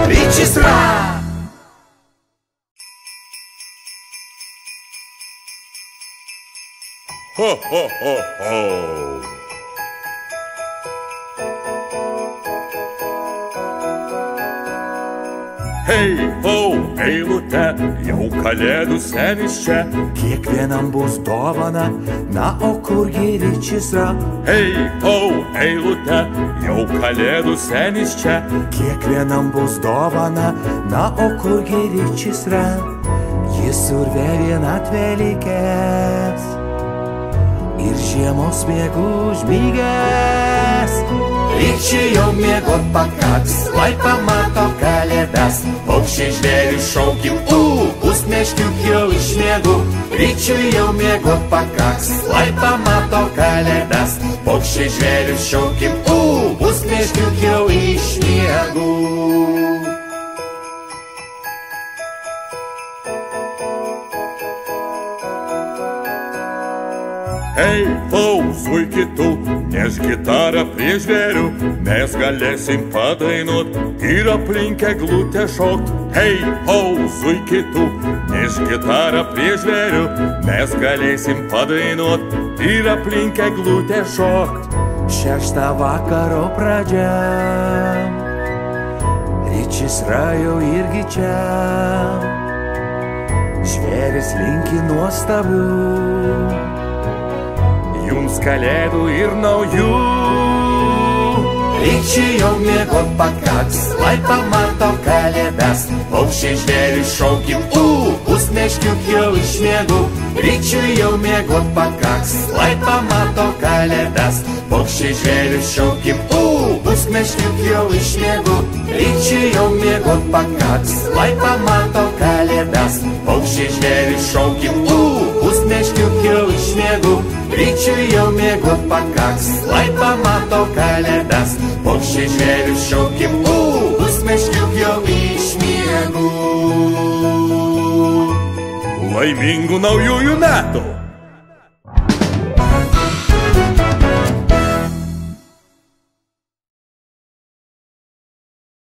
ryčis ra. Ho, ho, ho, ho. Hei, ho, eilute, jau kalėdų senis čia. Kiekvienam bus dovana, na o kurgi ryčis ra. Hei, ho, eilute, jau kalėdų senis čia. Kiekvienam bus dovana, na o kurgi ryčis ra. Jis urve vienatvę likęs ir žiemos miegų užmygęs. Ryčiui jau miegot pakaks, lai pamato kalėdas. Paukščiai žvėrių šaukim, pusmeškiuk jau iš miegų. Ryčiui jau miegot pakaks, lai pamato kalėdas. Paukščiai žvėrių šaukim, pusmeškiuk jau iš miegų. Hei, ho, zuiki tu, neš gitarą prie žvėrių. Mes galėsim padainuot ir aplink eglutę šokt. Hei, ho, zuiki tu, neš gitarą prie žvėrių. Mes galėsim padainuot ir aplink eglutę šokt. 6 vakaro pradžia, ryčis ra jau irgi čia. Žvėris linki nuostabių jums kalėdų ir naujų. Ryčiui jau miegot pakaks, lai pamato kalėdas. Paukščiai žvėrių šaukim, pusmeškiuk jau iš miegų. Ryčiui jau miegot pakaks, lai pamato kalėdas. Paukščiai žvėrių šaukim, pusmeškiuk jau iš miegų. Ryčiui jau miegot pakaks, lai pamato kalėdas. Paukščiai žvėrių šaukim, pusmeškiuk jau iš miegų. Ryčiui jau miegot pakaks, lai pamato kalėdas. Paukščiai žvėrių šaukim, pusmeškiuk jau iš miegų. Laimingų naujųjų metų!